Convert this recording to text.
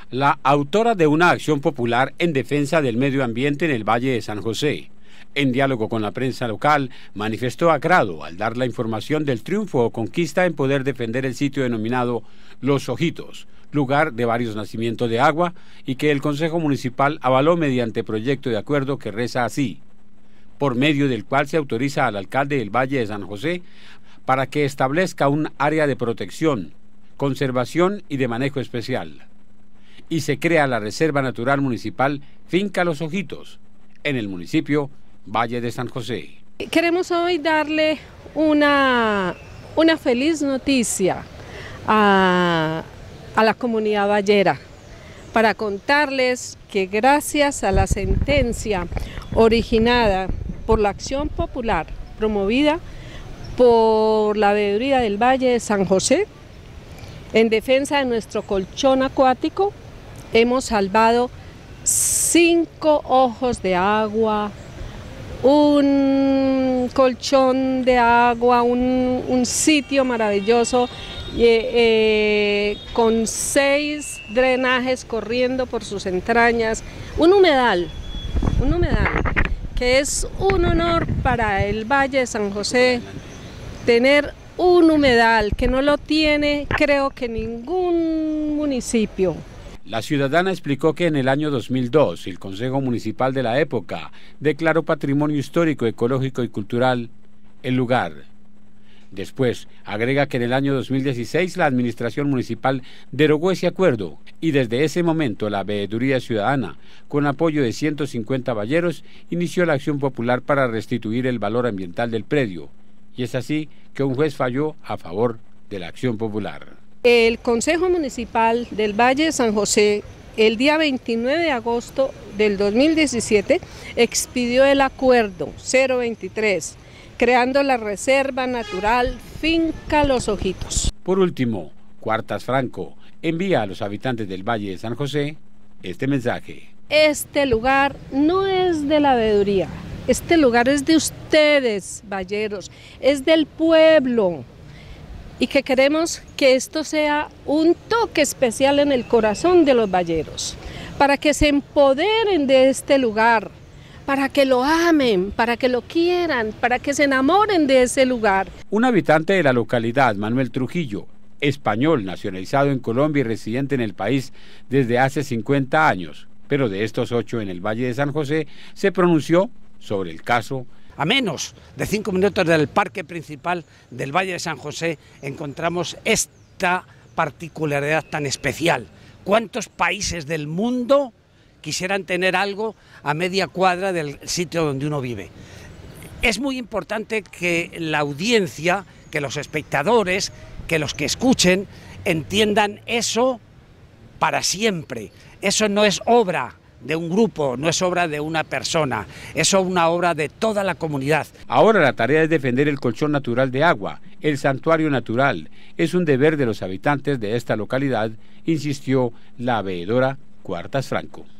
la autora de una acción popular en defensa del medio ambiente en el Valle de San José. En diálogo con la prensa local, manifestó agrado al dar la información del triunfo o conquista en poder defender el sitio denominado Los Ojitos, lugar de varios nacimientos de agua, y que el Consejo Municipal avaló mediante proyecto de acuerdo que reza así, por medio del cual se autoriza al alcalde del Valle de San José para que establezca un área de protección, conservación y de manejo especial, y se crea la Reserva Natural Municipal Finca Los Ojitos, en el municipio Valle de San José. Queremos hoy darle una feliz noticia a la comunidad vallera, para contarles que gracias a la sentencia originada por la acción popular promovida por la Veeduría del Valle de San José, en defensa de nuestro colchón acuático, hemos salvado 5 ojos de agua, un colchón de agua, un sitio maravilloso con 6 drenajes corriendo por sus entrañas, un humedal que es un honor para el Valle de San José tener un humedal que no lo tiene, creo que ningún municipio. La ciudadana explicó que en el año 2002 el Consejo Municipal de la época declaró Patrimonio Histórico, Ecológico y Cultural el lugar. Después agrega que en el año 2016 la Administración Municipal derogó ese acuerdo y desde ese momento la Veeduría Ciudadana, con apoyo de 150 valleros, inició la acción popular para restituir el valor ambiental del predio. Y es así que un juez falló a favor de la acción popular. El Consejo Municipal del Valle de San José, el día 29 de agosto del 2017, expidió el acuerdo 023, creando la Reserva Natural Finca Los Ojitos. Por último, Cuartas Franco envía a los habitantes del Valle de San José este mensaje. Este lugar no es de la veeduría, este lugar es de ustedes, valleros, es del pueblo. Y que queremos que esto sea un toque especial en el corazón de los valleros, para que se empoderen de este lugar, para que lo amen, para que lo quieran, para que se enamoren de ese lugar. Un habitante de la localidad, Manuel Trujillo, español, nacionalizado en Colombia y residente en el país desde hace 50 años, pero de estos 8 en el Valle de San José, se pronunció sobre el caso. A menos de 5 minutos del parque principal del Valle de San José encontramos esta particularidad tan especial. ¿Cuántos países del mundo quisieran tener algo a media cuadra del sitio donde uno vive? Es muy importante que la audiencia, que los espectadores, que los que escuchen entiendan eso para siempre. Eso no es obra de un grupo, no es obra de una persona, es una obra de toda la comunidad. Ahora la tarea es defender el colchón natural de agua, el santuario natural. Es un deber de los habitantes de esta localidad, insistió la veedora Cuartas Franco.